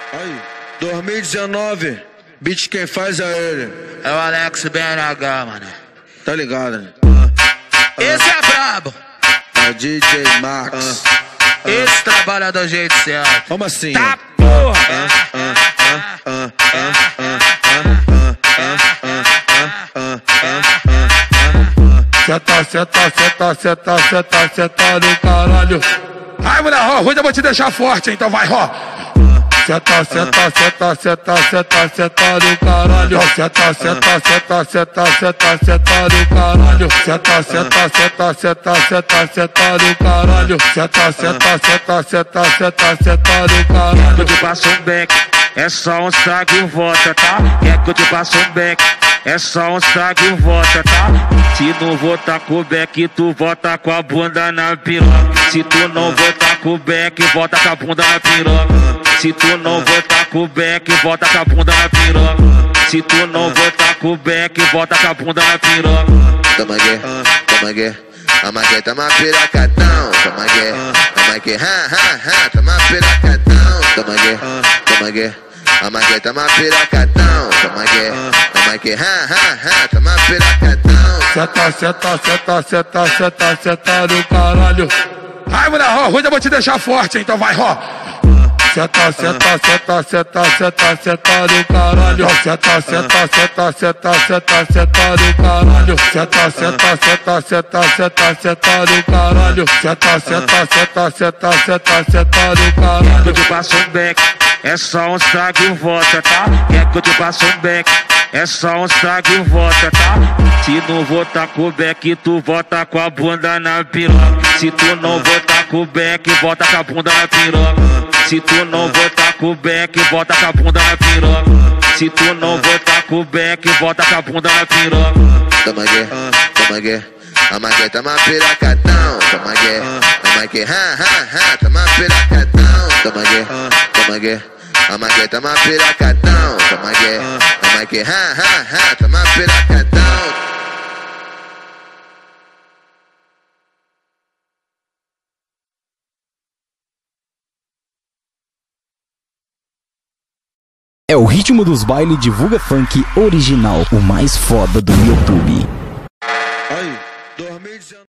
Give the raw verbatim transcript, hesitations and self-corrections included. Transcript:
Aí, dois mil e dezenove, beat quem faz é ele. É o Alex B N H, mano. Tá ligado, né? Esse é brabo. É D J Max. Esse trabalha do jeito certo. Como assim? Tá porra. Senta, senta, senta, senta, senta, senta no caralho. Ai, mulher, ó, hoje eu vou te deixar forte, então vai, ó. Senta, senta, senta, senta, senta, senta no caralho. Senta, senta, senta, senta, senta, senta no caralho. Senta, senta, senta, senta, senta, senta no caralho. Senta, senta, senta, senta, senta, senta no caralho. Quer que eu te passe um beck, é só um saque e volta, tá? Quer que eu te passe um beck, é só um saque e volta, tá? Se não voltar com o beck, tu volta com a bunda na piroca. Se tu não voltar com o beck, volta com a bunda na piroca. Se tu não voltar com o beck, volta com a bunda na piroca. Se tu não voltar com o beck, volta com a bunda na piroca. Toma aqui, toma aqui, toma aqui, toma piracatão. Toma aqui, toma aqui, ha, ha, ha, toma piracatão. Toma aqui, toma aqui, toma aqui, toma piracatão. Toma aqui, toma aqui, ha, ha, ha, toma piracatão. Senta, senta, senta, senta, senta, senta no caralho. Ai, mulher, ó, hoje eu vou te deixar forte, então vai, ó. Senta, senta, senta, senta, senta, senta no caralho. Senta, senta, senta, senta, senta, senta no caralho. Senta, senta, senta, senta, senta, senta no caralho. Senta, senta, senta, senta, senta, senta no caralho. Quer que eu te passe um beck, é só um saque e volta, tá? Quer que eu te passe um beck, é só um saque e volta, tá? Se não voltar com o beck, tu volta com a bunda na piroca. Se tu não voltar com o beck, volta com a bunda na piroca. Se tu não voltar com o beck, volta com a bunda na piroca. Se tu não voltar com o beck, volta com a bunda na piroca. Toma aqui, toma aqui, toma aqui, toma piracatão. Toma aqui, toma aqui, ha, ha, ha, toma piracatão. Toma aqui, toma aqui, toma aqui, toma piracatão. Toma aqui, toma aqui, ha, ha, ha, toma piracatão. É o Ritmo dos Baile Divulga Funk original, o mais foda do YouTube.